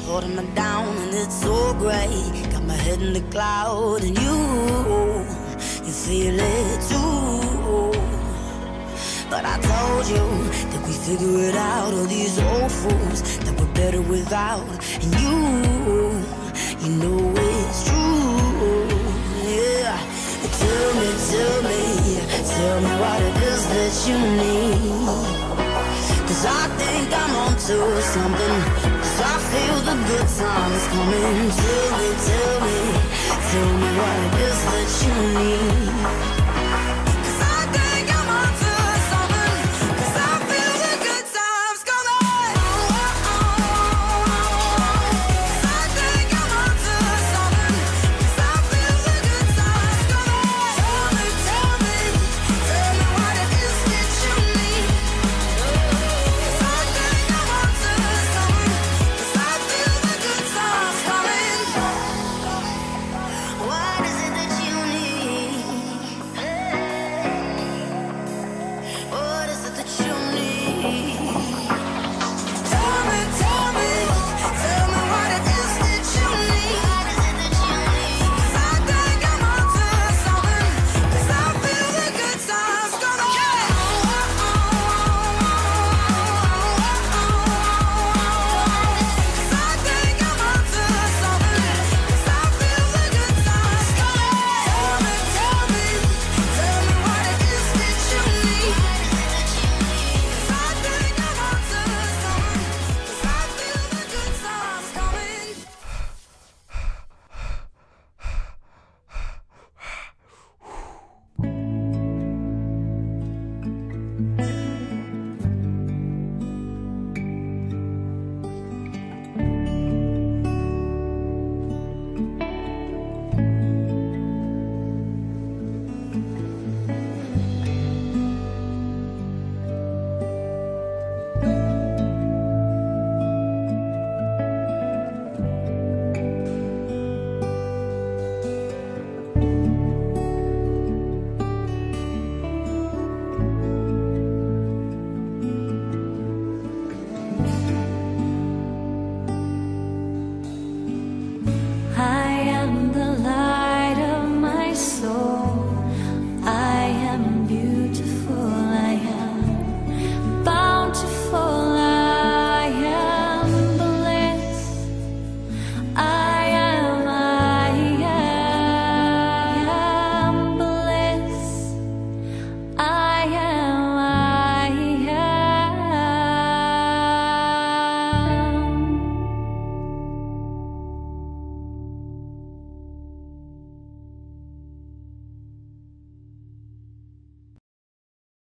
holding me down and it's so great. Got my head in the cloud and you feel it too. But I told you that we figure it out. All these old fools that we're better without. And you know it's true. Yeah. Tell me what it is that you need. 'Cause I think I'm onto something. 'Cause I feel the good times coming. Tell me what it is that you need.